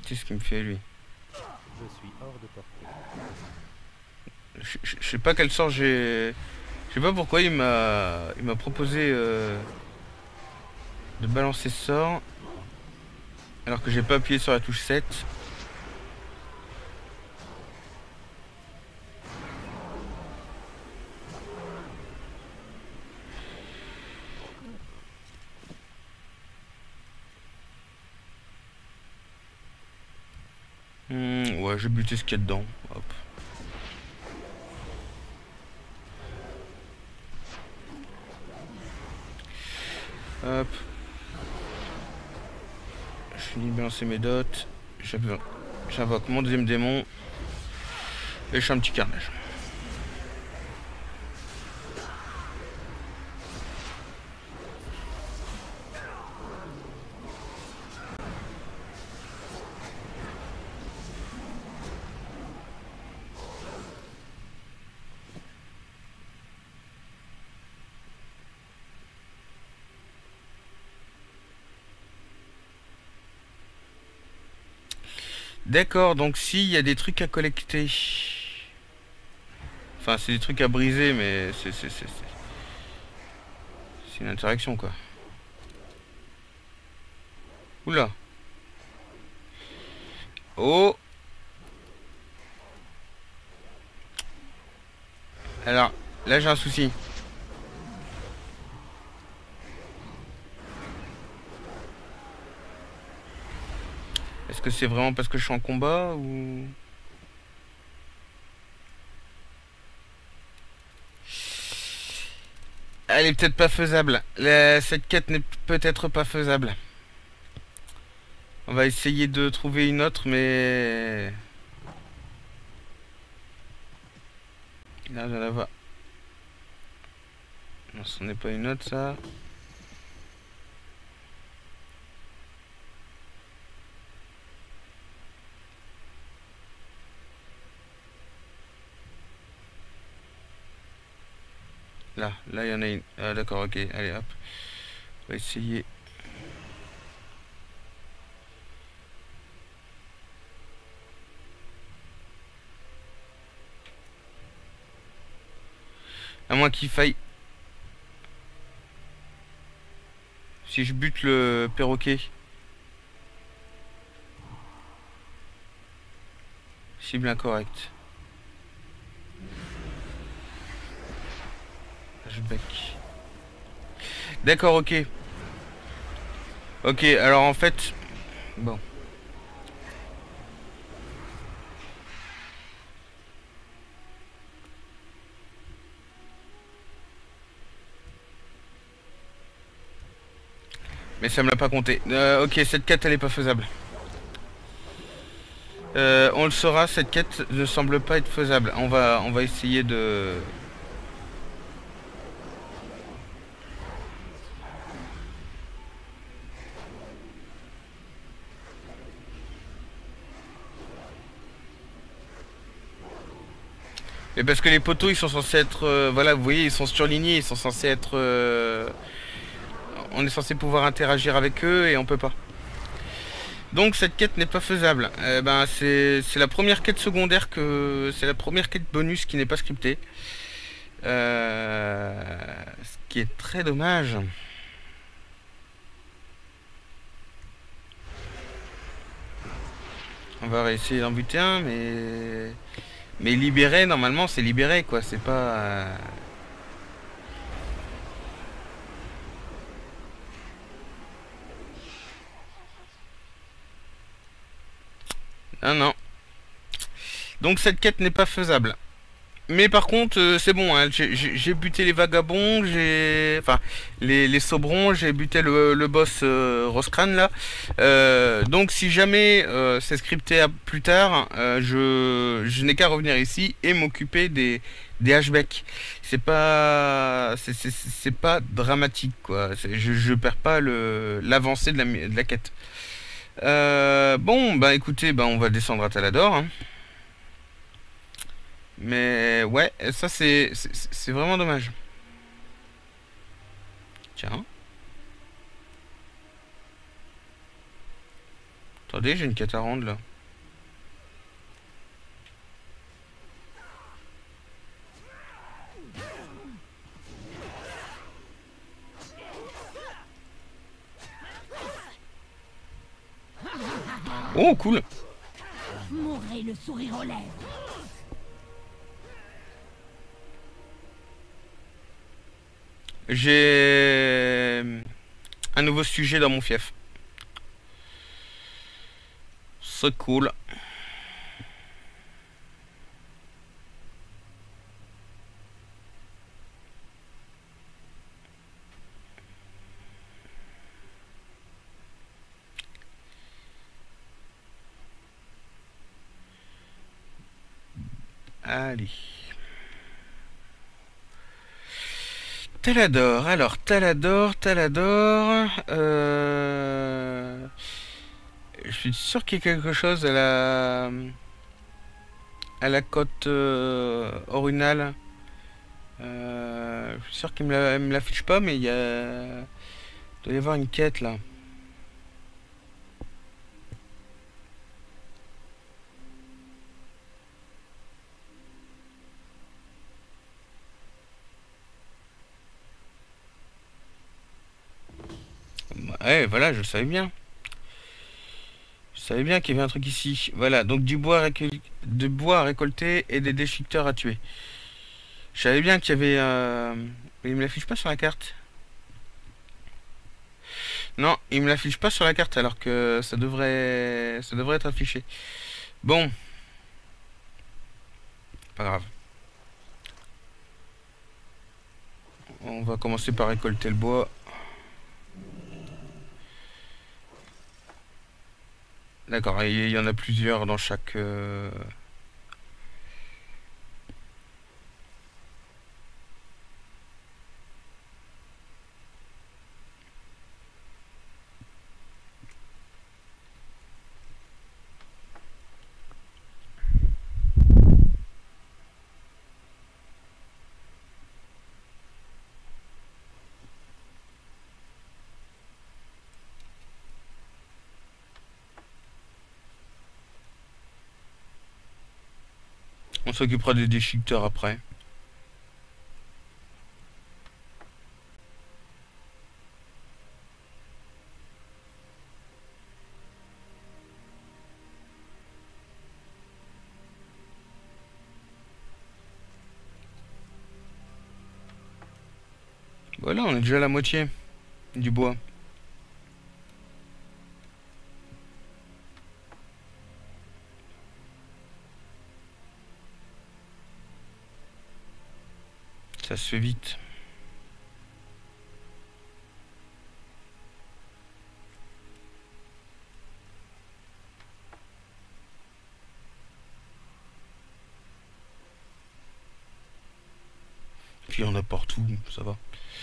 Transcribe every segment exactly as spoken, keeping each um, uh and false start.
Qu'est-ce qu'il me fait lui? Je suis hors de portée. Je, je, je sais pas quel sort j'ai... Je sais pas pourquoi il m'a... Il m'a proposé euh, de balancer ce sort. Alors que j'ai pas appuyé sur la touche sept. Hmm, ouais, j'ai buté ce qu'il y a dedans. Hop. Hop. Je finis de balancer mes dots. J'invoque mon deuxième démon. Et je fais un petit carnage. D'accord, donc s'il y a des trucs à collecter. Enfin, c'est des trucs à briser, mais c'est c'est c'est c'est une interaction quoi. Oula. Oh. Alors, là j'ai un souci. Est-ce que c'est vraiment parce que je suis en combat ou... Elle est peut-être pas faisable. La... Cette quête n'est peut-être pas faisable. On va essayer de trouver une autre, mais... Là, j'en avais... Non, ce n'est pas une autre, ça. Là, là, il y en a une. Ah, d'accord, ok. Allez, hop. On va essayer. À moins qu'il faille... Si je bute le perroquet. Cible incorrecte. Je bec. D'accord, ok. Ok, alors en fait... Bon. Mais ça me l'a pas compté. Euh, ok, cette quête elle est pas faisable. Euh, on le saura, cette quête ne semble pas être faisable. On va, on va essayer de... Mais parce que les poteaux ils sont censés être... Euh, voilà, vous voyez, ils sont surlignés, ils sont censés être... Euh, on est censé pouvoir interagir avec eux et on peut pas. Donc cette quête n'est pas faisable. Eh ben, c'est la première quête secondaire que... C'est la première quête bonus qui n'est pas scriptée. Euh, ce qui est très dommage. On va essayer d'en buter un, mais... Mais libéré, normalement, c'est libéré, quoi. C'est pas... Euh... Non, non. Donc cette quête n'est pas faisable. Mais par contre, euh, c'est bon, hein, j'ai buté les vagabonds, j'ai... Enfin, les, les sobrons, j'ai buté le, le boss euh, Roscran, là. Euh, donc si jamais euh, c'est scripté à plus tard, euh, je, je n'ai qu'à revenir ici et m'occuper des, des hashbacks. C'est pas... C'est pas dramatique, quoi. Je, je perds pas l'avancée de la, de la quête. Euh, bon, bah écoutez, bah, on va descendre à Talador, hein. Mais ouais, ça c'est c'est vraiment dommage. Tiens. Attendez, j'ai une quête à rendre là. Oh, cool. Mourrez le sourire aux lèvres. J'ai un nouveau sujet dans mon fief. C'est cool. Allez. Talador, alors Talador, Talador. Euh... Je suis sûr qu'il y a quelque chose à la à la côte euh, Orunal. Euh... Je suis sûr qu'il me la- me l'affiche pas, mais il y a... il doit y avoir une quête là. Ouais, voilà, je le savais bien. Je savais bien qu'il y avait un truc ici. Voilà, donc du bois, récol- du bois à récolter et des déchiqueteurs à tuer. Je savais bien qu'il y avait... euh, mais il me l'affiche pas sur la carte. Non, il me l'affiche pas sur la carte alors que ça devrait... ça devrait être affiché. Bon. Pas grave. On va commencer par récolter le bois. D'accord, et il y en a plusieurs dans chaque... euh, On s'occupera des déchiqueteurs après. Voilà, on est déjà à la moitié du bois. Ça se fait vite. Puis on a partout, ça va.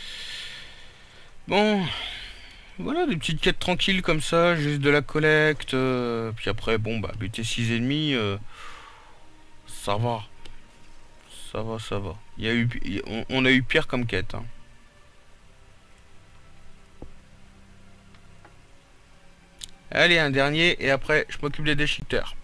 Bon, voilà, des petites quêtes tranquilles comme ça, juste de la collecte. euh, puis après, bon, bah, buter six ennemis, euh, ça va. Ça va, ça va. Il y a eu, on, on a eu pire comme quête. Hein. Allez, un dernier, et après, je m'occupe des déchiqueteurs.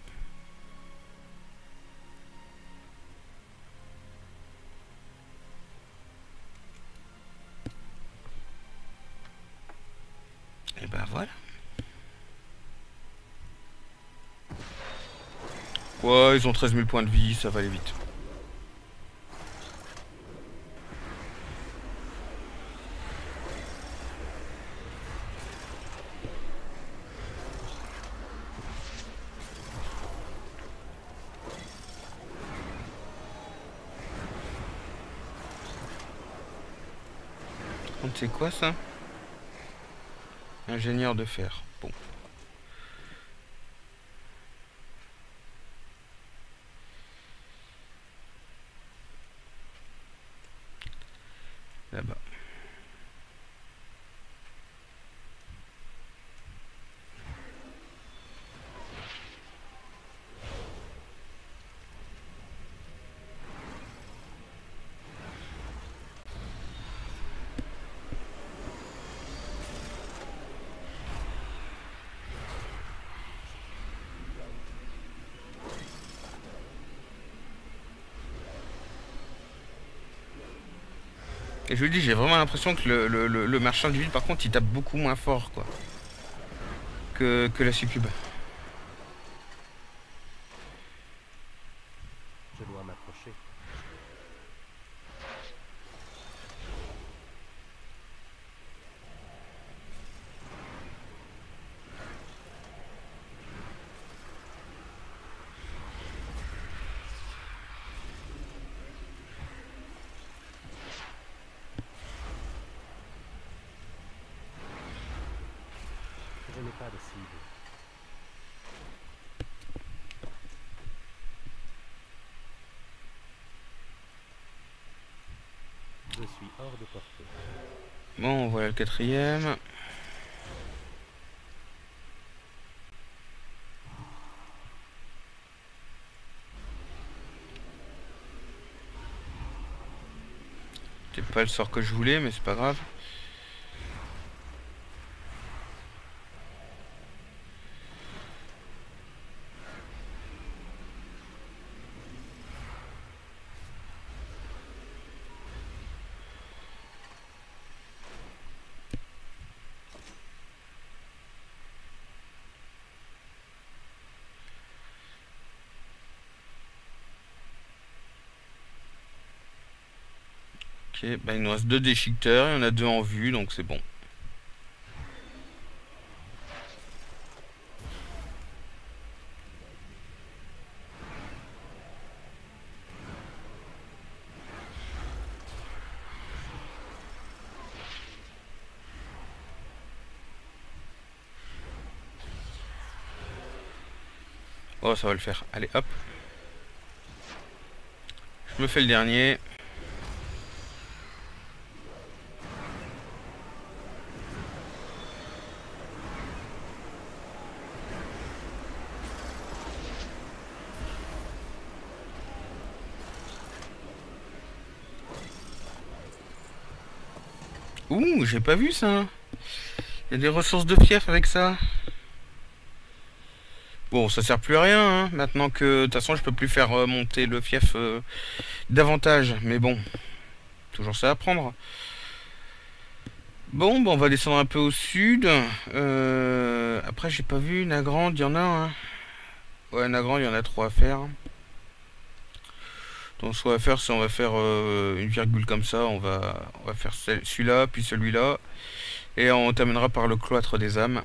Et ben voilà. Ouais, ils ont treize mille points de vie, ça va aller vite. C'est quoi ça? Ingénieur de fer. Bon. Là-bas. Et je vous dis, j'ai vraiment l'impression que le, le, le, le marchand d'huile, par contre, il tape beaucoup moins fort, quoi, que, que la succube. Je dois m'approcher. Je n'ai pas de cible. Je suis hors de portée. Bon, voilà le quatrième. C'est pas le sort que je voulais, mais c'est pas grave. Ok, bah il nous reste deux déchiqueteurs, il y en a deux en vue, donc c'est bon. Oh, ça va le faire. Allez, hop. Je me fais le dernier. Ouh, j'ai pas vu ça. Il y a des ressources de fief avec ça. Bon, ça sert plus à rien, hein, maintenant que de toute façon je peux plus faire euh, monter le fief euh, davantage. Mais bon, toujours ça à prendre. Bon, bah on va descendre un peu au sud. Euh, après, j'ai pas vu Nagrand, il y en a un. Hein. Ouais, Nagrand, il y en a trois à faire. Donc ce qu'on va faire, c'est on va faire euh, une virgule comme ça. On va, on va faire celui-là, puis celui-là. Et on terminera par le cloître des âmes.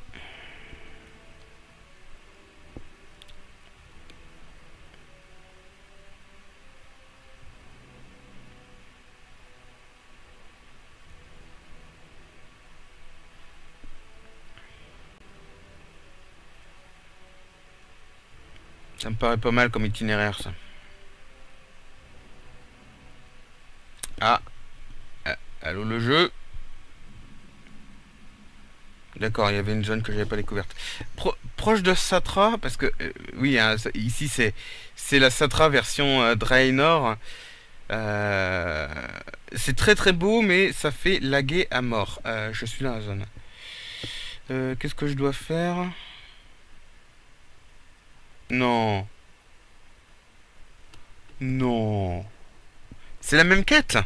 Ça me paraît pas mal comme itinéraire, ça. Ah. Ah, allô le jeu. D'accord, il y avait une zone que j'avais pas découverte. Pro proche de Satra, parce que euh, oui, hein, ici c'est c'est la Satra version euh, Draenor. Euh, c'est très très beau, mais ça fait laguer à mort. Euh, je suis dans la zone. Euh, Qu'est-ce que je dois faire? Non. Non. C'est la même quête?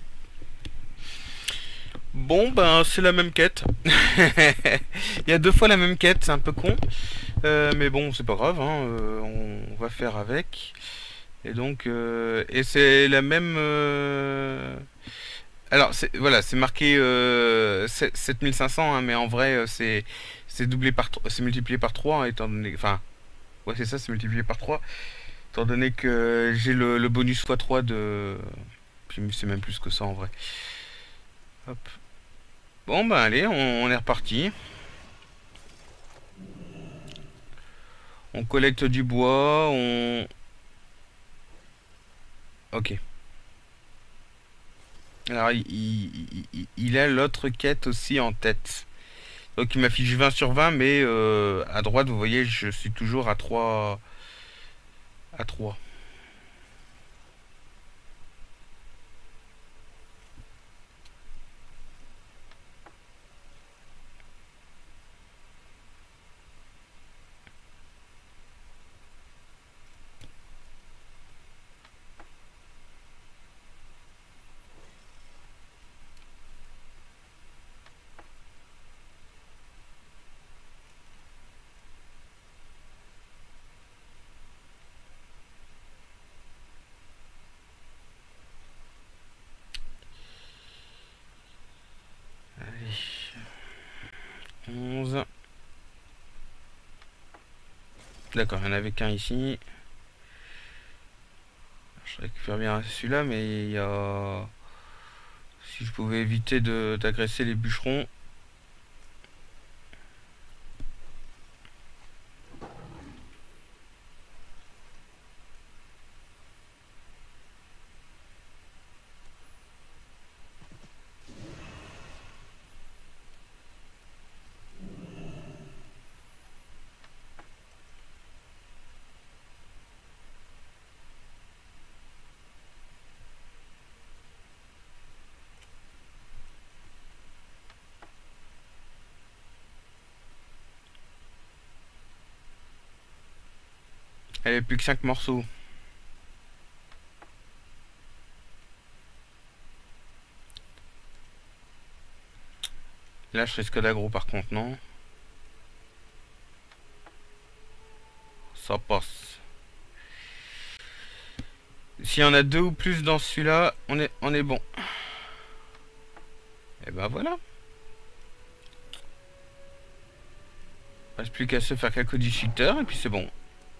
Bon, ben, c'est la même quête. Il y a deux fois la même quête, c'est un peu con. Euh, mais bon, c'est pas grave, hein, euh, on va faire avec. Et donc, euh, et c'est la même... euh, Alors, c'est, voilà, c'est marqué euh, sept mille cinq cents, hein, mais en vrai, euh, c'est c'est doublé par... tro- c'est multiplié par trois, hein, étant donné... Enfin, ouais, c'est ça, c'est multiplié par trois. Étant donné que j'ai le, le bonus fois trois de... Puis c'est même plus que ça, en vrai. Hop. Bon, ben allez, on, on est reparti. On collecte du bois, on... Ok. Alors, il, il, il- il a l'autre quête aussi en tête. Donc, il m'affiche vingt sur vingt, mais euh, à droite, vous voyez, je suis toujours à trois. À trois. D'accord, il n'y en avait qu'un ici. Je récupère bien celui-là, mais il y a... Si je pouvais éviter de d'agresser les bûcherons. Elle avait plus que cinq morceaux. Là, je risque d'aggro par contre, non? Ça passe. S'il y en a deux ou plus dans celui-là, on est, on est bon. Et ben voilà. Il reste plus qu'à se faire quelques disjecteurs et puis c'est bon.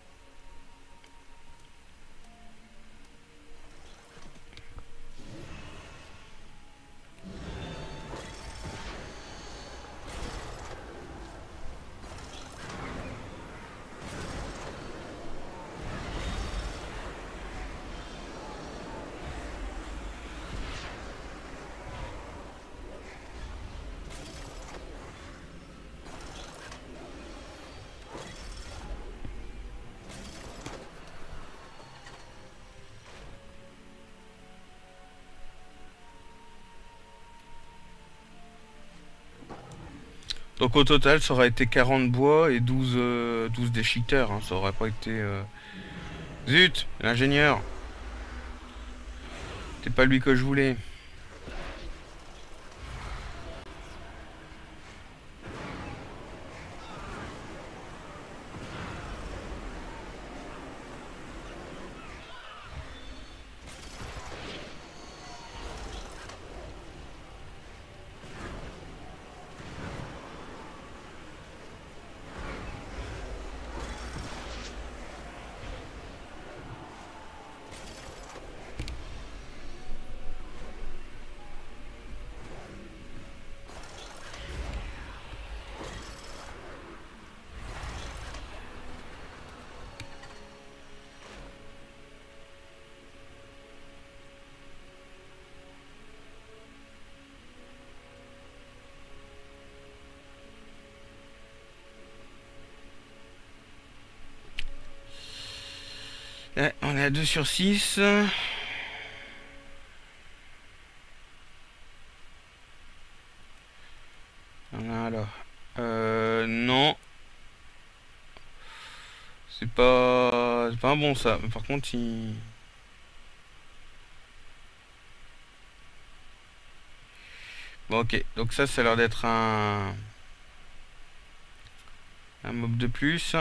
Donc au total ça aurait été quarante bois et douze, euh, douze déchiqueteurs, hein. Ça aurait pas été... Euh... Zut, l'ingénieur. C'est pas lui que je voulais. Là, on est à deux sur six. Voilà. Euh, non. C'est pas... C'est pas un bon ça. Par contre, il... Bon, ok. Donc ça, ça a l'air d'être un... Un mob de plus.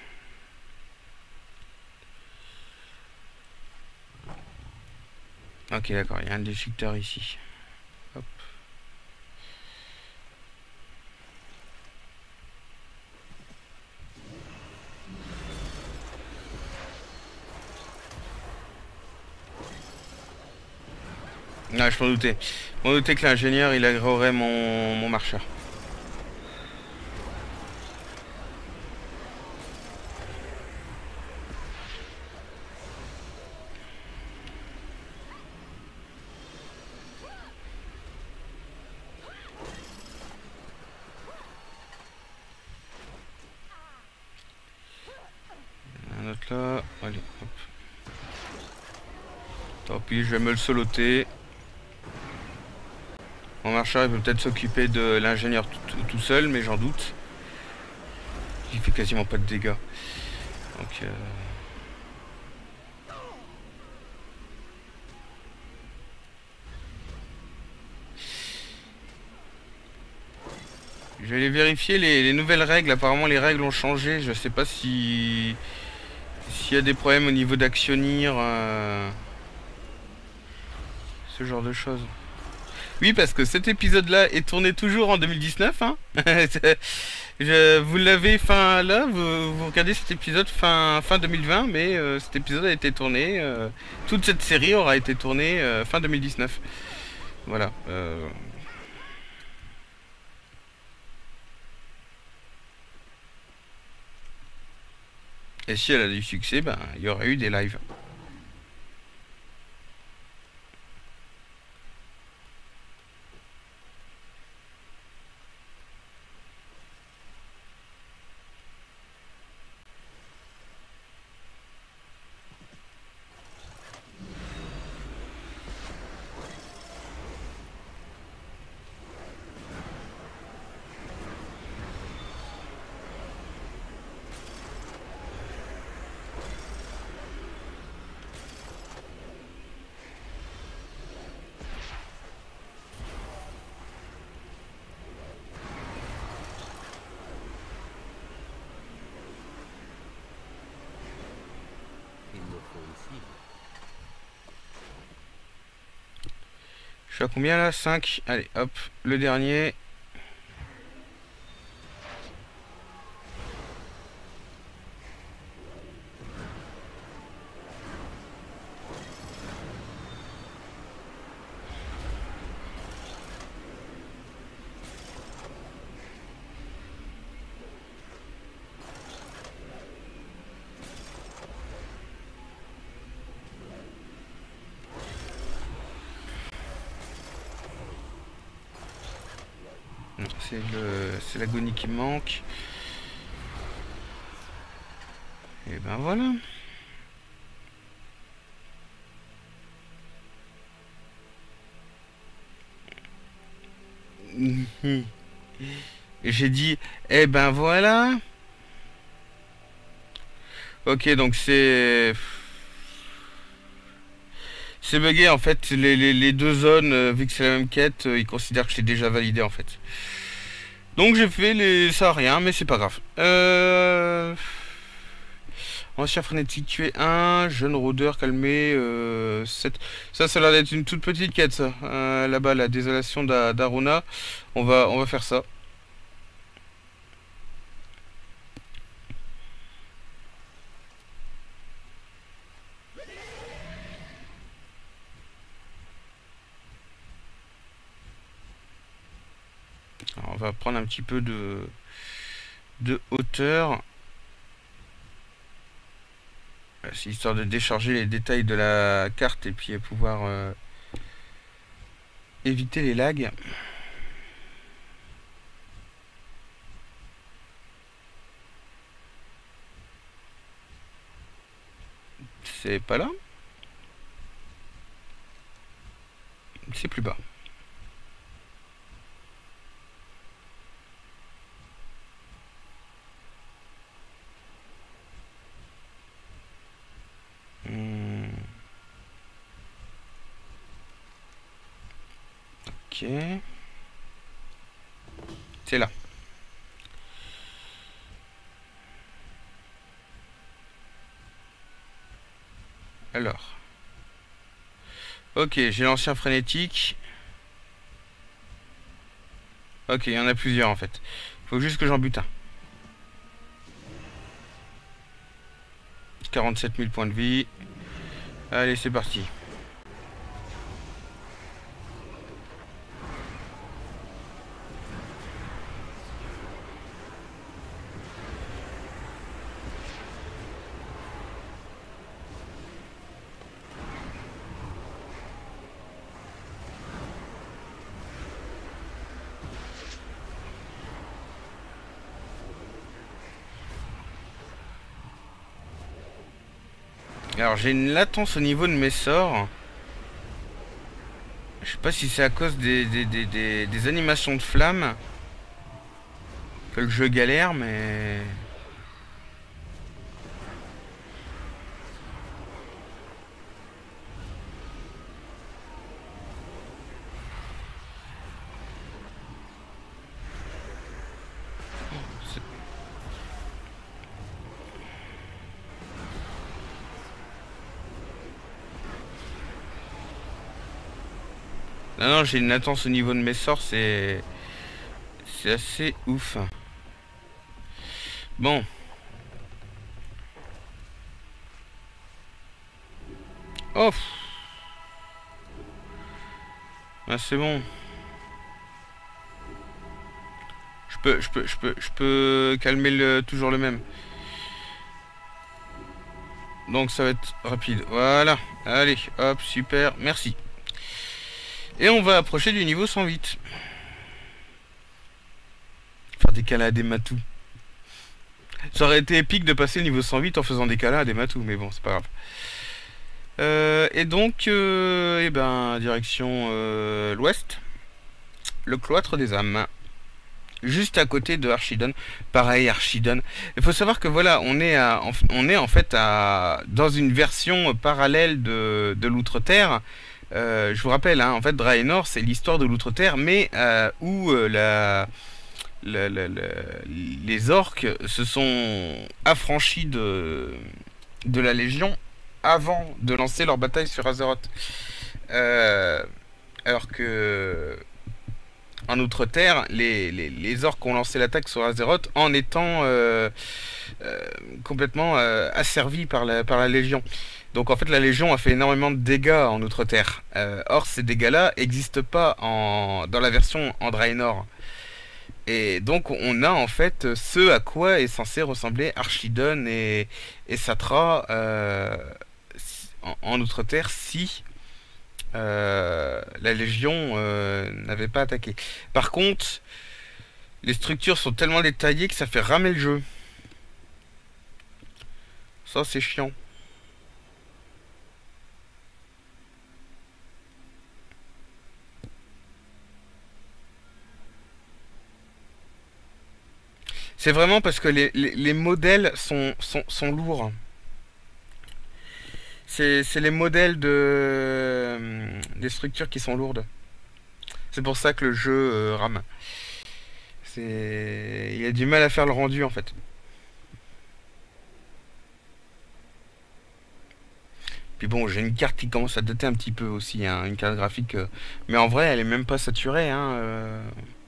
Ok, d'accord. Il y a un déchiqueteur ici. Hop. Ah, je m'en doutais. Je m'en doutais que l'ingénieur, il aggrorait mon, mon marcheur. Un autre là. Allez, hop. Tant pis, je vais me le soloter. Mon marcheur il peut peut-être s'occuper de l'ingénieur tout, tout, tout seul, mais j'en doute. Il fait quasiment pas de dégâts. Donc euh... je vais aller vérifier les, les nouvelles règles. Apparemment les règles ont changé. Je sais pas si s'il y a des problèmes au niveau d'actionnir, euh... ce genre de choses. Oui, parce que cet épisode-là est tourné toujours en deux mille dix-neuf, hein. Je, vous l'avez fin là, vous, vous regardez cet épisode fin, fin deux mille vingt, mais euh, cet épisode a été tourné, euh, toute cette série aura été tournée euh, fin deux mille dix-neuf. Voilà. Euh... Et si elle a du succès, ben il y aurait eu des lives. Il me faut une cible. Je suis à combien là? Cinq. Allez, hop, le dernier. C'est le, c'est l'agonie qui me manque. Et ben voilà. J'ai dit, eh ben voilà. Ok, donc c'est... C'est bugué en fait, les, les, les deux zones, euh, vu que c'est la même quête, euh, ils considèrent que je l'ai déjà validé en fait. Donc j'ai fait les... ça a rien, mais c'est pas grave. Euh... Ancien frénétique tué un, jeune rôdeur calmé euh, sept. Ça, ça a l'air d'être une toute petite quête ça. Euh, Là-bas, la désolation d'A- d'Aruna. On va, on va faire ça. Alors, on va prendre un petit peu de, de hauteur. Euh, C'est histoire de décharger les détails de la carte et puis pouvoir euh, éviter les lags. C'est pas là? C'est plus bas. Hmm. Ok. C'est là. Alors. Ok, j'ai l'ancien frénétique. Ok, il y en a plusieurs en fait. Faut juste que j'en bute un. quarante-sept mille points de vie. Allez, c'est parti. Alors j'ai une latence au niveau de mes sorts. Je sais pas si c'est à cause des, des, des, des, des animations de flammes que le jeu galère, mais... c'est- Non, non, j'ai une latence au niveau de mes sorts, c'est... C'est assez ouf. Bon. Oh. Ah, c'est bon. Je peux, je peux, je peux, je peux calmer le, toujours le même. Donc ça va être rapide. Voilà. Allez, hop, super. Merci. Et on va approcher du niveau cent huit. Faire des câlins à des matous. Ça aurait été épique de passer le niveau cent huit en faisant des câlins à des matous, mais bon, c'est pas grave. Euh, et donc, euh, eh ben, direction euh, l'ouest. Le cloître des âmes. Juste à côté de Archidon. Pareil, Archidon. Il faut savoir que voilà, on est, à, on est en fait à, dans une version parallèle de, de l'Outre-Terre. Euh, je vous rappelle, hein, en fait, Draenor, c'est l'histoire de l'Outre-Terre, mais euh, où euh, la, la, la, la, les orques se sont affranchis de, de la Légion avant de lancer leur bataille sur Azeroth. Euh, alors que en Outre-Terre, les, les, les orques ont lancé l'attaque sur Azeroth en étant euh, euh, complètement euh, asservis par la, par la Légion. Donc en fait la Légion a fait énormément de dégâts en Outre-Terre. Euh, or ces dégâts-là n'existent pas en, dans la version en Draenor. Et donc on a en fait ce à quoi est censé ressembler Archidon et, et Satra euh, en, en Outre-Terre si euh, la Légion euh, n'avait pas attaqué. Par contre, les structures sont tellement détaillées que ça fait ramer le jeu. Ça c'est chiant. C'est vraiment parce que les, les, les modèles sont, sont, sont lourds. C'est les modèles de euh, des structures qui sont lourdes. C'est pour ça que le jeu euh, rame. C'est il y a du mal à faire le rendu en fait. Puis bon, j'ai une carte qui commence à dater un petit peu aussi, hein, une carte graphique. Euh, mais en vrai, elle est même pas saturée. Hein, euh.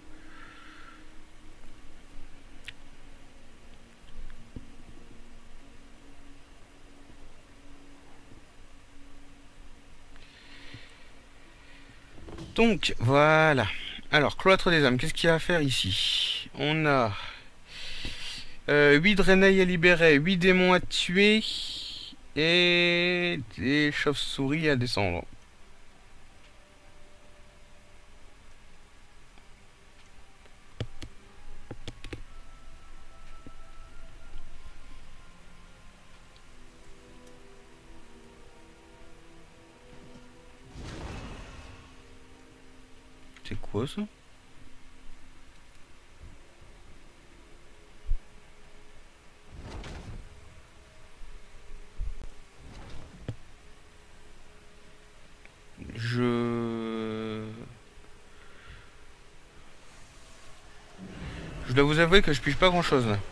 Donc, voilà. Alors, cloître des âmes, qu'est-ce qu'il y a à faire ici? On a euh, huit Draenei à libérer, huit démons à tuer et des chauves-souris à descendre. C'est quoi ça? Je... Je dois vous avouer que je pige pas grand chose là.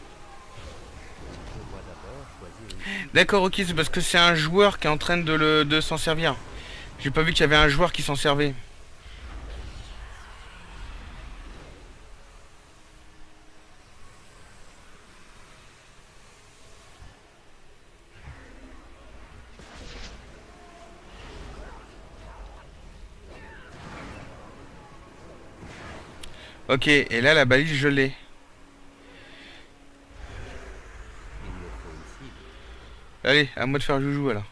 D'accord, ok, c'est parce que c'est un joueur qui est en train de, le, de s'en servir. J'ai pas vu qu'il y avait un joueur qui s'en servait. Ok, et là la balise je l'ai. Allez, à moi de faire joujou alors.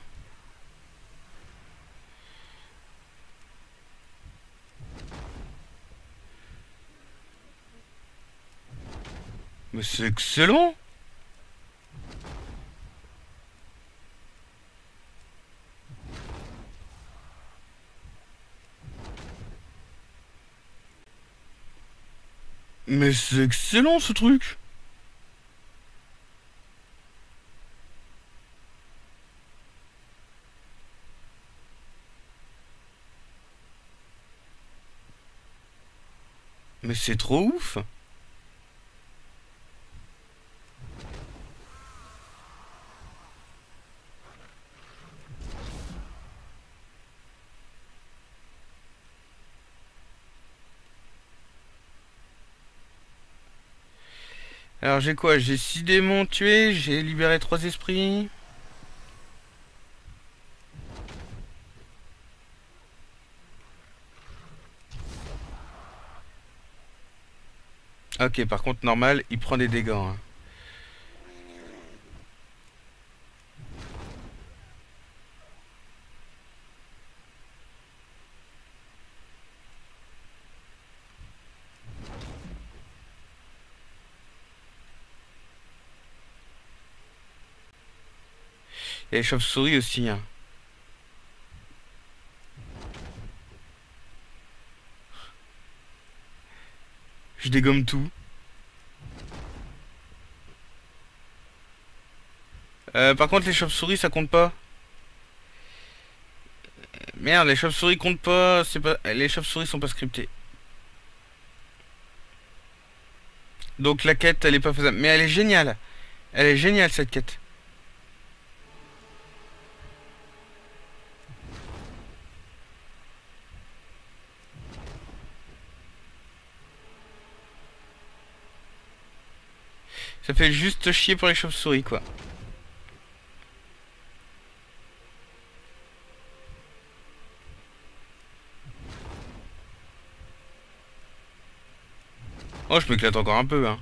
Mais c'est excellent! Mais c'est excellent ce truc! Mais c'est trop ouf! Alors j'ai quoi? J'ai six démons tués, j'ai libéré trois esprits. Ok, par contre, normal, il prend des dégâts. Hein. Et les chauves-souris aussi. Hein. Je dégomme tout. Euh, par contre, les chauves-souris, ça compte pas. Merde, les chauves-souris comptent pas. C'est pas. Les chauves-souris sont pas scriptées. Donc la quête, elle est pas faisable. Mais elle est géniale. Elle est géniale cette quête. Ça fait juste chier pour les chauves-souris, quoi. Oh, je m'éclate encore un peu, hein.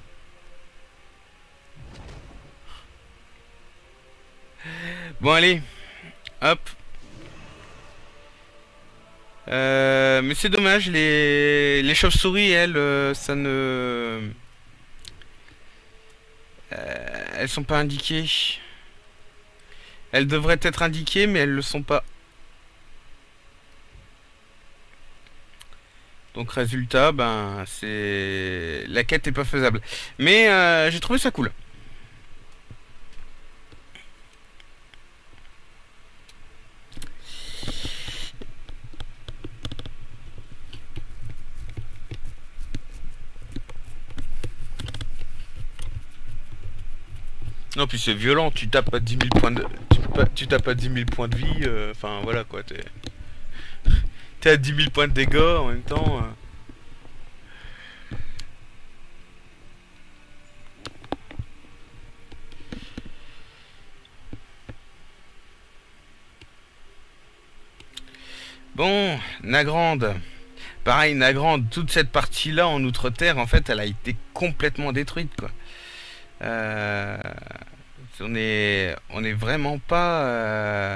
Bon, allez. Hop. Euh, mais c'est dommage, les, les chauves-souris, elles, euh, ça ne... Euh, elles sont pas indiquées. Elles devraient être indiquées, mais elles le sont pas. Donc résultat, ben c'est... La quête est pas faisable. Mais euh, j'ai trouvé ça cool. Non, puis c'est violent, tu tapes à dix mille points de... Tu, pas- tu tapes à dix mille points de vie, euh, enfin voilà quoi, t'es... T'es à dix mille points de dégâts en même temps. euh. Bon, Nagrande. Pareil, Nagrande, toute cette partie-là en Outre-Terre, en fait, elle a été complètement détruite, quoi. Euh, on est, on est vraiment pas... euh,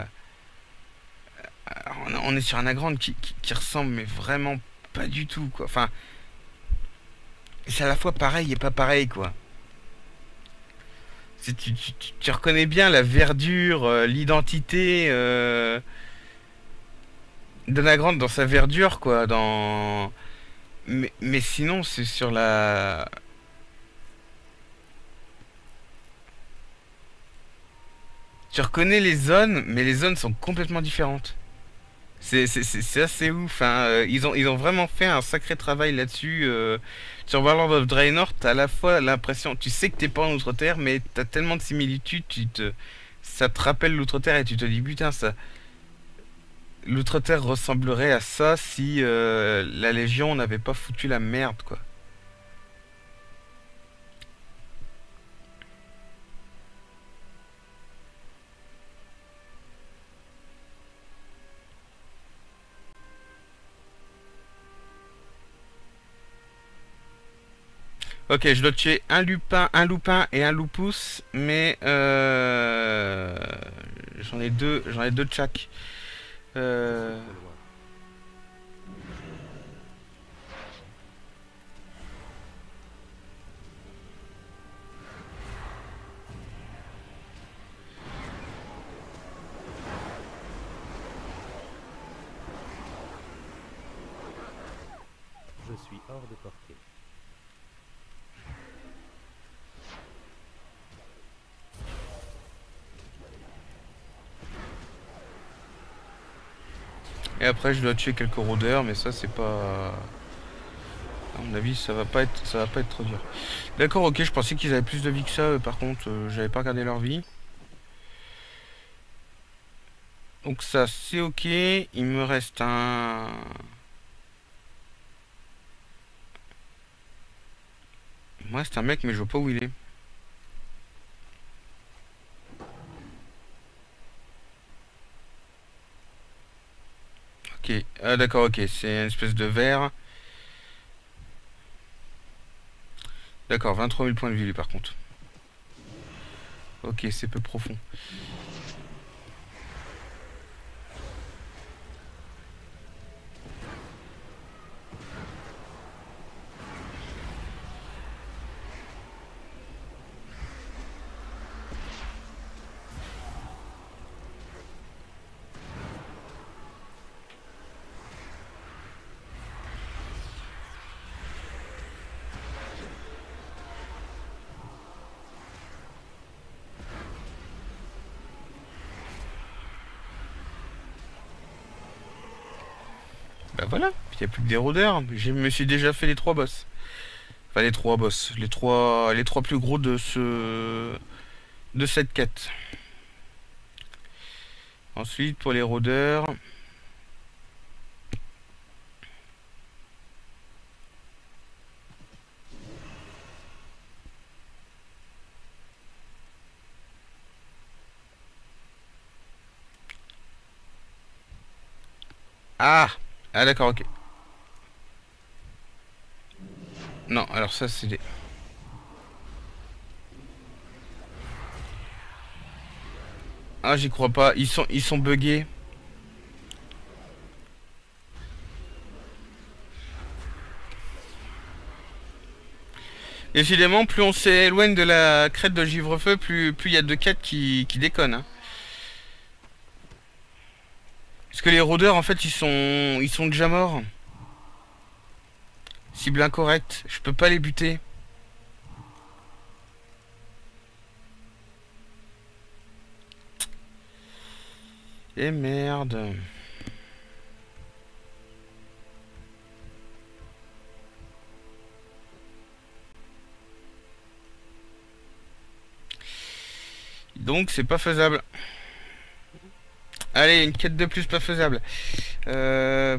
on on est sur un Nagrande qui, qui, qui ressemble, mais vraiment pas du tout, quoi. Enfin, c'est à la fois pareil et pas pareil, quoi. C'est- Tu, tu, tu- tu reconnais bien la verdure, euh, l'identité euh, de Nagrande dans sa verdure, quoi. Dans... Mais, mais sinon, c'est sur la... Tu reconnais les zones, mais les zones sont complètement différentes. C'est c'est- c'est- c'est assez ouf, hein. Euh, Ils ont, ils ont vraiment fait un sacré travail là-dessus. euh. Sur Warlord of Draenor, t'as à la fois l'impression, tu sais que t'es pas en Outre-Terre, mais t'as tellement de similitudes, tu te, ça te rappelle l'Outre-Terre et tu te dis, putain, ça, l'Outre-Terre ressemblerait à ça si euh, la Légion n'avait pas foutu la merde, quoi. Ok, je dois tuer un lupin, un loupin et un loupus, mais euh, j'en ai deux, j'en ai deux de chaque. Ils sont Euh, trop loin. Je suis hors de portée. Et après, je dois tuer quelques rôdeurs, mais ça, c'est pas. À mon avis, ça va pas être, ça va pas être trop dur. D'accord, ok, je pensais qu'ils avaient plus de vie que ça. euh, Par contre, euh, j'avais pas regardé leur vie. Donc ça, c'est ok. Il me reste un. Moi, c'est un mec, mais je vois pas où il est. Ah d'accord, ok, c'est une espèce de verre. D'accord, vingt-trois mille points de vie lui par contre. Ok, c'est peu profond. Bah voilà, il n'y a plus que des rôdeurs. Je me suis déjà fait les trois boss. Enfin les trois boss, les trois, les trois plus gros de ce, de cette quête. Ensuite pour les rôdeurs. Ah, ah d'accord, ok. Non, alors ça c'est des... Ah, j'y crois pas. Ils sont, ils sont buggés. Décidément, plus on s'éloigne de la crête de Givrefeu, plus plus il y a de quêtes qui, qui déconnent. Hein. Parce que les rôdeurs, en fait, ils sont, ils sont déjà morts. Cible incorrecte. Je peux pas les buter. Et merde. Donc c'est pas faisable. Allez, une quête de plus pas faisable. Euh...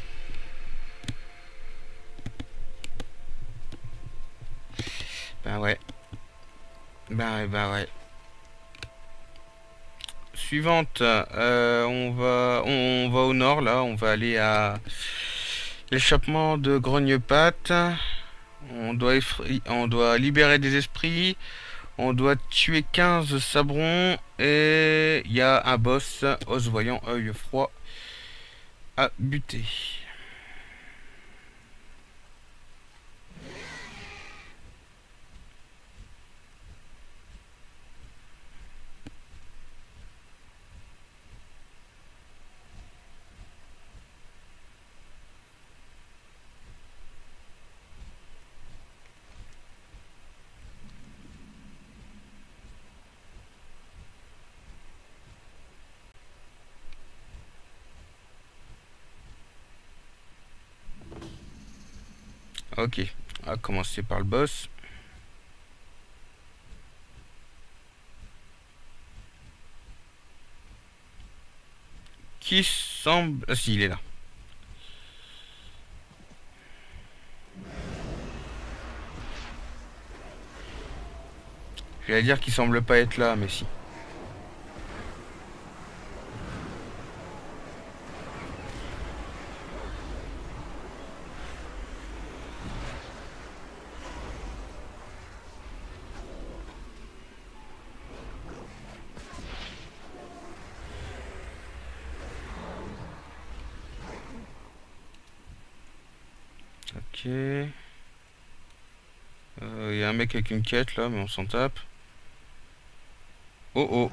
Ben ouais. Ben ouais, ben ouais. Suivante. Euh, on va on va au nord là. On va aller à l'échappement de Grognepatte. On doit effri... on doit libérer des esprits. On doit tuer quinze sabrons et il y a un boss, os voyant, œil froid, à buter. Ok, on va commencer par le boss. Qui semble... Ah si, il est là. J'allais dire qu'il semble pas être là, mais si. Ok. Il euh, y a un mec avec une quête là, mais on s'en tape. Oh oh.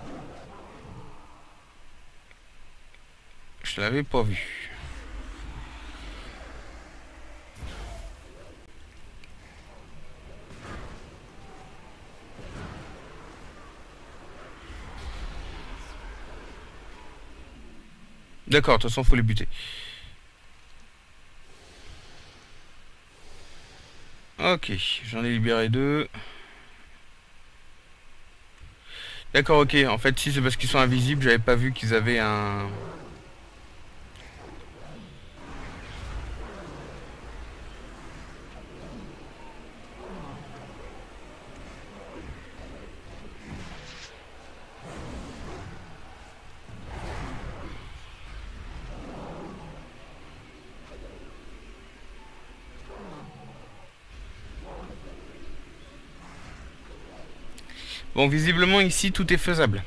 Je l'avais pas vu. D'accord, de toute façon faut les buter. Ok, j'en ai libéré deux. D'accord, ok. En fait, si c'est parce qu'ils sont invisibles, j'avais pas vu qu'ils avaient un... Bon, visiblement ici tout est faisable.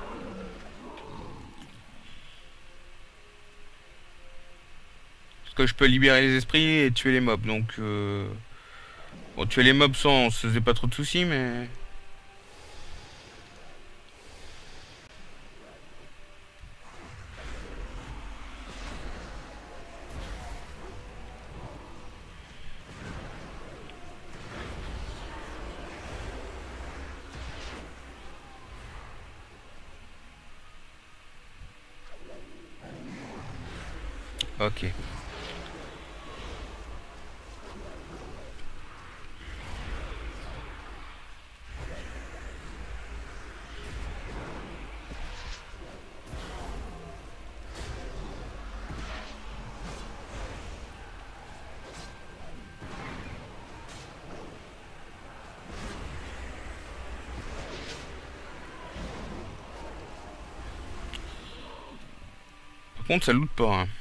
Parce que je peux libérer les esprits et tuer les mobs, donc... Euh... Bon, tuer les mobs sans, on se faisait pas trop de soucis, mais... Ok. Par contre, ça loot pas, hein.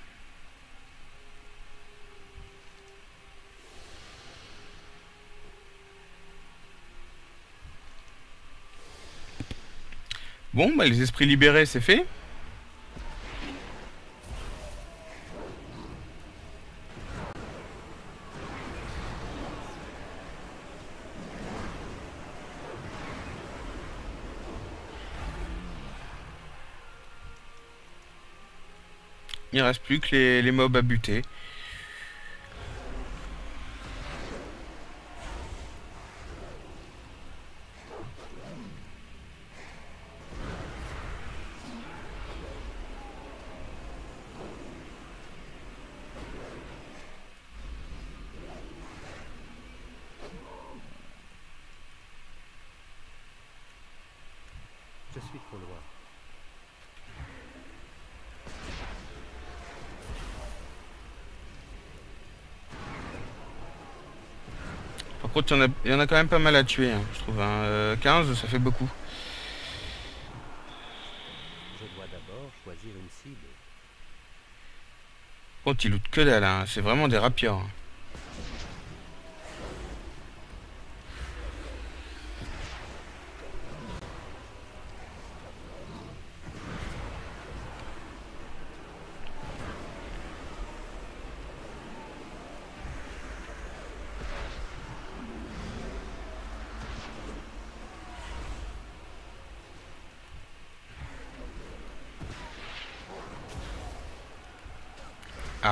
Bon, bah les esprits libérés, c'est fait. Il reste plus que les, les mobs à buter. Je suis trop loin. Par contre, il y, en a, il y en a quand même pas mal à tuer, hein, je trouve. Hein. Euh, quinze, ça fait beaucoup. Je dois d'abord choisir une cible. Par contre, ils lootent que dalle, hein. C'est vraiment des rapiers. Hein. Ah.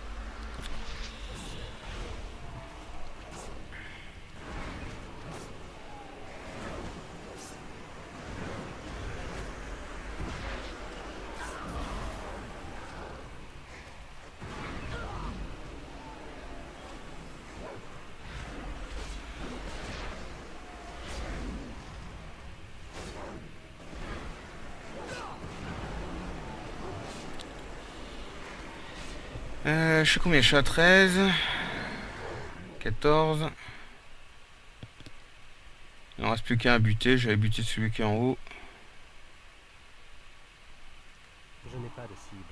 Euh, je suis combien? Je suis à treize. quatorze. Il ne reste plus qu'un à buter. J'avais buté celui qui est en haut. Je n'ai pas de cible.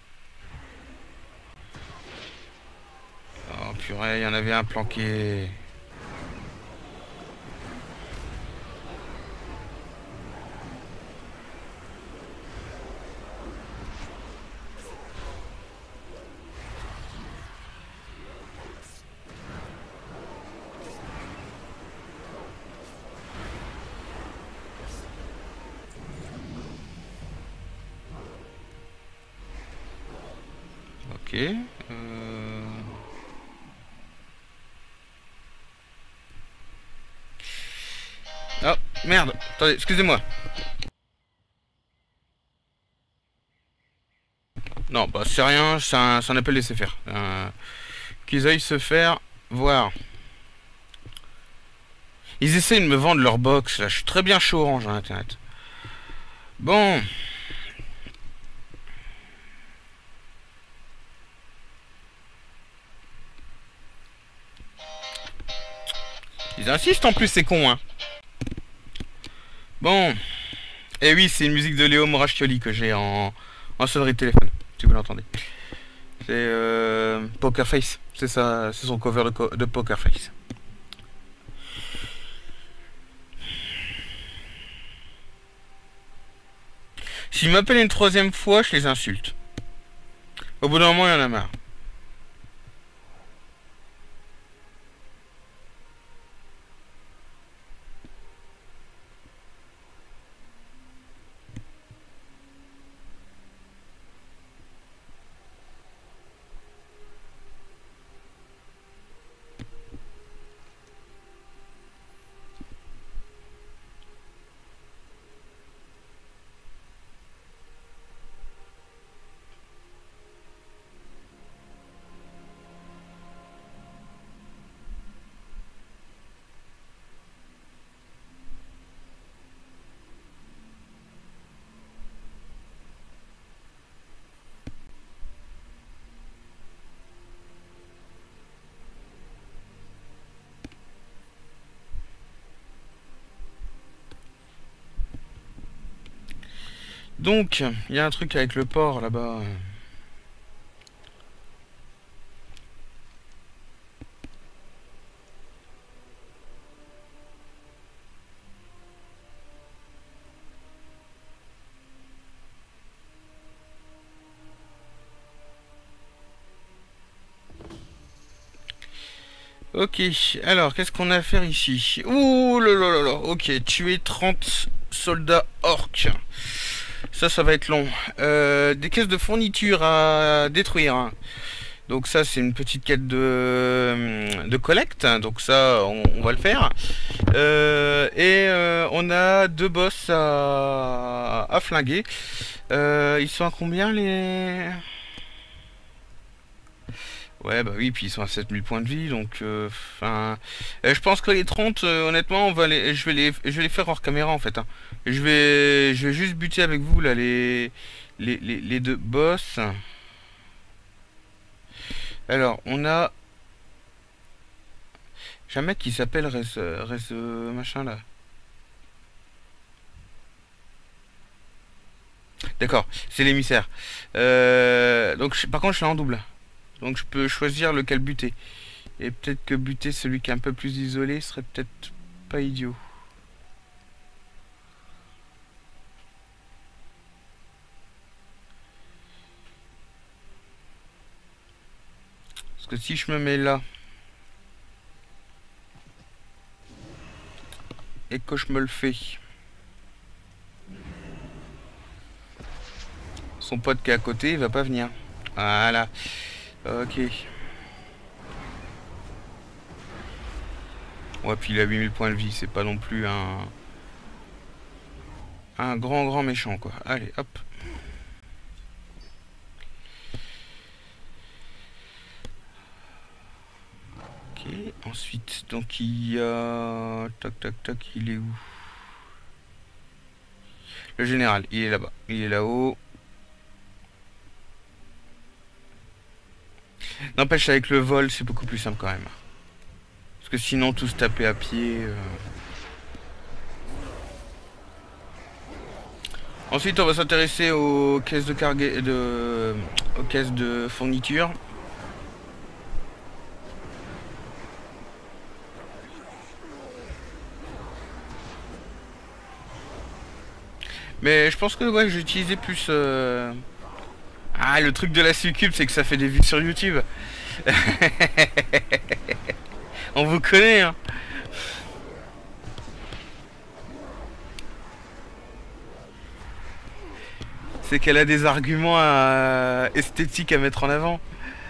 Oh purée, il y en avait un planqué. Ok. Euh... Oh, merde. Attendez, excusez-moi. Non, bah c'est rien, c'est un, un appel laisser faire. Euh, qu'ils aillent se faire voir. Ils essayent de me vendre leur box, là. Je suis très bien chaud orange, hein, internet. Bon. Ils insistent en plus, c'est con, hein. Bon. Et oui, c'est une musique de Léo Moracchioli que j'ai en, en sonnerie de téléphone, si vous l'entendez. C'est euh, Poker Face. C'est ça, c'est son cover de, co de Poker Face. S'ils m'appellent une troisième fois, je les insulte. Au bout d'un moment, il y en a marre. Donc, il y a un truc avec le port là-bas. Ok, alors qu'est-ce qu'on a à faire ici? Ouh là là là là, ok, tuer trente soldats orques. Ça, ça va être long. Euh, des caisses de fourniture à détruire. Hein. Donc ça, c'est une petite quête de, de collecte. Donc ça, on, on va le faire. Euh, et euh, on a deux boss à, à flinguer. Euh, ils sont à combien les... Ouais, bah oui, puis ils sont à sept mille points de vie, donc... Enfin... Euh, je pense que les trente, euh, honnêtement, on va les, je, vais les, je vais les faire hors caméra, en fait. Hein. Je vais je vais juste buter avec vous, là, les, les, les, les deux boss. Alors, on a... J'ai un mec qui s'appelle Res... Res... machin, là. D'accord, c'est l'émissaire. Euh, donc, je, par contre, je suis en double. Donc je peux choisir lequel buter. Et peut-être que buter celui qui est un peu plus isolé serait peut-être pas idiot. Parce que si je me mets là et que je me le fais, son pote qui est à côté il va pas venir. Voilà. Ok. Ouais, puis il a huit mille points de vie, c'est pas non plus un... Un grand grand méchant, quoi. Allez, hop. Ok, ensuite, donc il y a... Tac, tac, tac, il est où? Le général, il est là-bas. Il est là-haut. N'empêche, avec le vol, c'est beaucoup plus simple quand même. Parce que sinon, tout se taper à pied... Euh... Ensuite, on va s'intéresser aux caisses de carga... de... aux caisses de fourniture. Mais je pense que ouais, j'ai utilisé plus... Euh... Ah, le truc de la succube, c'est que ça fait des vues sur YouTube. On vous connaît, hein. C'est qu'elle a des arguments à... esthétiques à mettre en avant.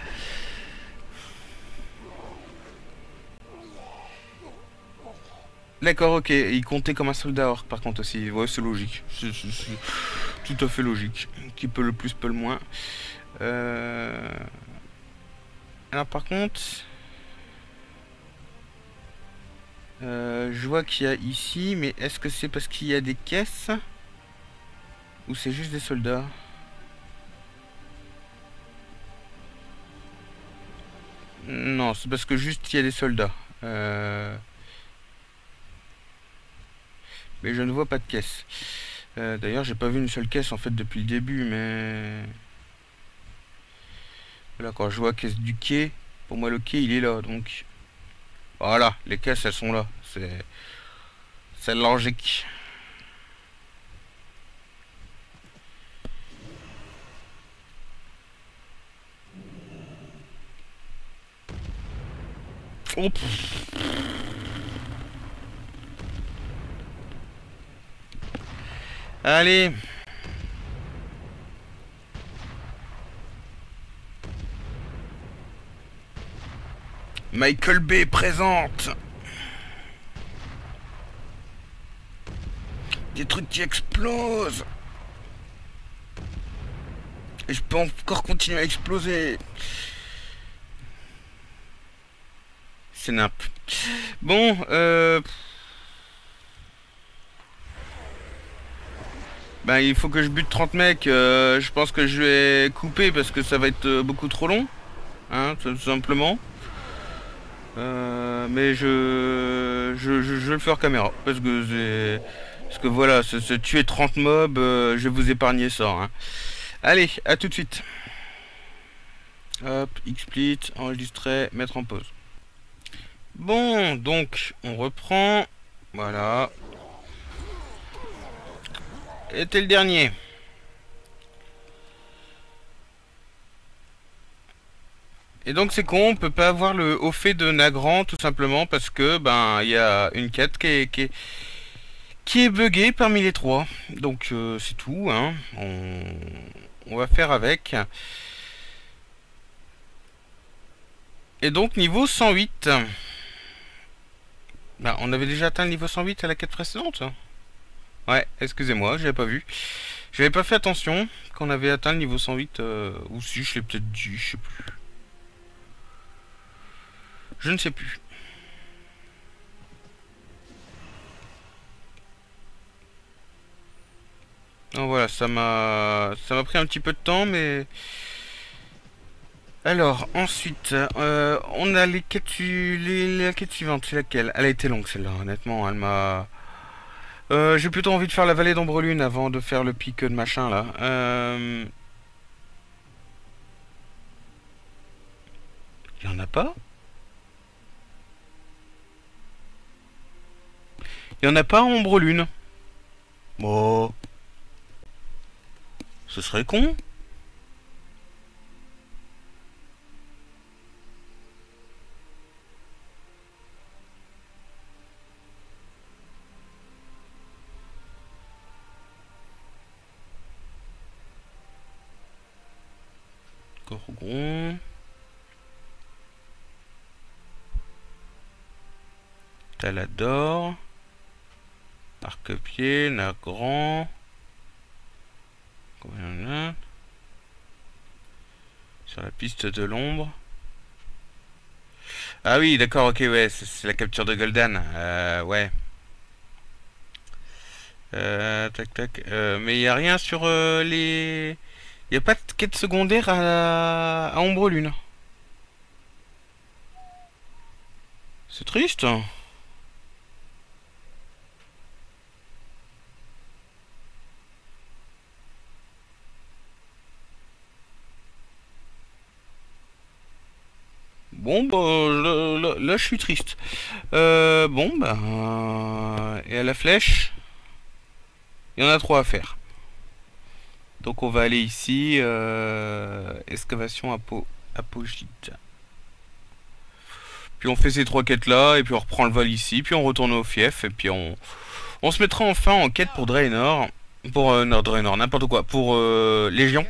D'accord, ok. Il comptait comme un soldat orc par contre aussi. Ouais, c'est logique. C'est tout à fait logique. Qui peut le plus, peut le moins. Euh... Alors par contre... Euh, je vois qu'il y a ici, mais est-ce que c'est parce qu'il y a des caisses? Ou c'est juste des soldats? Non, c'est parce que juste il y a des soldats. Euh... Mais je ne vois pas de caisse. Euh, D'ailleurs, j'ai pas vu une seule caisse en fait depuis le début, mais... Là, quand je vois caisse du quai, pour moi le quai il est là, donc... Voilà, les caisses elles sont là. C'est... C'est logique. Oh, pff. Allez. Michael Bay présente. Des trucs qui explosent. Et je peux encore continuer à exploser. C'est nimp. Bon, euh... ben, il faut que je bute trente mecs. Euh, je pense que je vais couper parce que ça va être beaucoup trop long. Hein, tout simplement. Euh, mais je je, je je vais le faire caméra. Parce que c'est... Parce que voilà, se, se tuer trente mobs, euh, je vais vous épargner ça. Hein. Allez, à tout de suite. Hop, XSplit, enregistrer, mettre en pause. Bon, donc, on reprend. Voilà. Et t'es le dernier. Et donc c'est con, on peut pas avoir le haut fait de Nagrand tout simplement parce que ben il y a une quête qui est, qui est, qui est buggée parmi les trois. Donc euh, c'est tout, hein. On, on va faire avec. Et donc niveau cent huit. Ben, on avait déjà atteint le niveau cent huit à la quête précédente. Ouais, excusez-moi, j'avais pas vu. J'avais pas fait attention qu'on avait atteint le niveau cent huit. Euh, ou si, je l'ai peut-être dit, je sais plus. Je ne sais plus. Donc voilà, ça m'a ça m'a pris un petit peu de temps, mais... Alors, ensuite, euh, on a les quêtes, su- les, la quête suivante, c'est laquelle? Elle a été longue celle-là, honnêtement, elle m'a... Euh, j'ai plutôt envie de faire la vallée d'Ombrelune avant de faire le pic de machin, là. Euh... Il y en a pas? Il y en a pas en Ombrelune. Bon... Ce serait con. Gorgon. Talador. Arc-pied, Nagrand. Combien il y en a? Sur la piste de l'ombre. Ah oui, d'accord, ok, ouais, c'est la capture de Goldan. Euh, ouais. Euh, tac, tac. Euh, mais il n'y a rien sur euh, les... Il n'y a pas de quête secondaire à, à Ombrelune. C'est triste. Bon, bah, là, là, là, je suis triste. Euh, bon, bah... euh, et à la flèche, il y en a trois à faire. Donc on va aller ici, euh, excavation apo, apogite. Puis on fait ces trois quêtes là, et puis on reprend le vol ici, puis on retourne au fief, et puis on, on se mettra enfin en quête pour Draenor. Pour euh, non, Draenor, n'importe quoi, pour euh, Légion.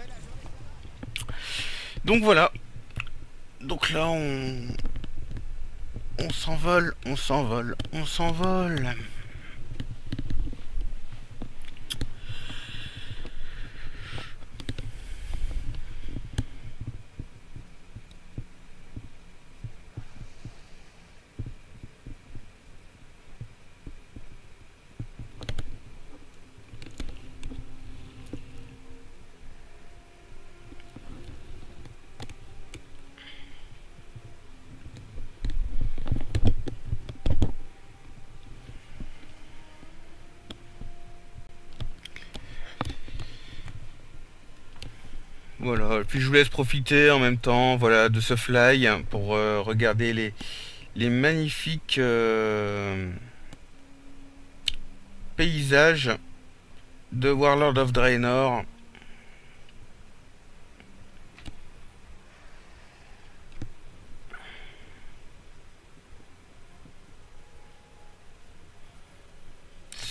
Donc voilà. Donc là on... On s'envole, on s'envole, on s'envole. Voilà, puis je vous laisse profiter en même temps, voilà, de ce fly pour euh, regarder les, les magnifiques euh, paysages de Warlord of Draenor.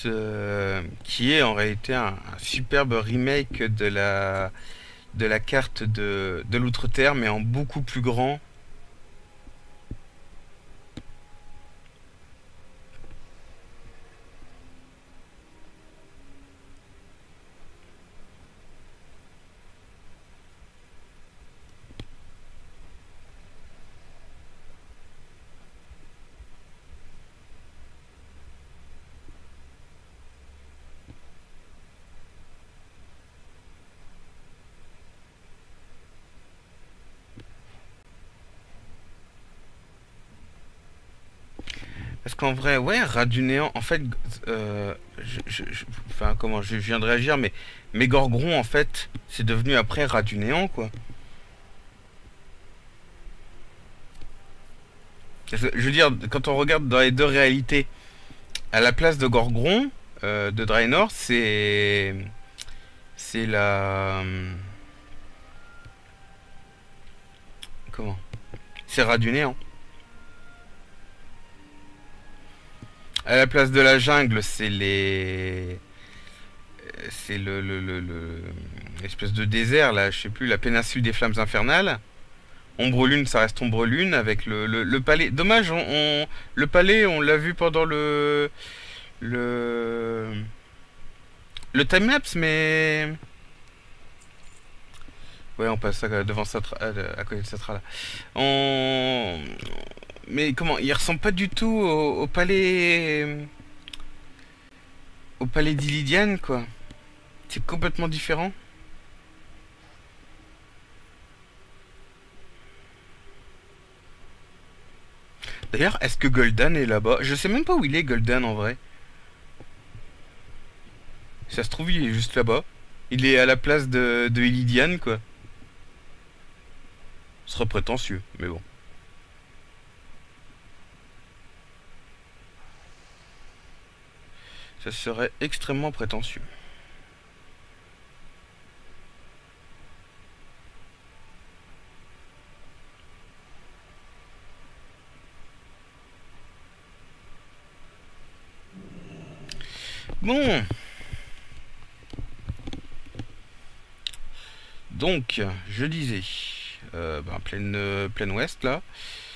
euh, qui est en réalité un, un superbe remake de la de la carte de, de l'Outre-Terre, mais en beaucoup plus grand. Parce qu'en vrai, ouais, rat du néant, en fait, euh, je, je- je- enfin, comment, je, je viens de réagir, mais, mais Gorgron, en fait, c'est devenu après rat du néant, quoi. Parce que, je veux dire, quand on regarde dans les deux réalités, à la place de Gorgron, euh, de Draenor, c'est, c'est la, comment, c'est rat du néant. À la place de la jungle, c'est les, c'est le, le, le, le- l'espèce de désert là, je sais plus, la péninsule des flammes infernales. Ombre-Lune, ça reste Ombre-Lune avec le, le, le palais. Dommage, on, on- le palais, on l'a vu pendant le le le timelapse, mais ouais, on passe à, devant Satra, à, à côté de Satra là. On mais comment, il ressemble pas du tout au, au palais au palais d'Illidian quoi. C'est complètement différent. D'ailleurs, est-ce que Gul'dan est là-bas? Je sais même pas où il est, Gul'dan, en vrai. Si ça se trouve, il est juste là-bas. Il est à la place de, de Illidian, quoi. Ce serait prétentieux, mais bon. Ça serait extrêmement prétentieux. Bon. Donc, je disais, euh, ben, pleine, euh, pleine ouest, là.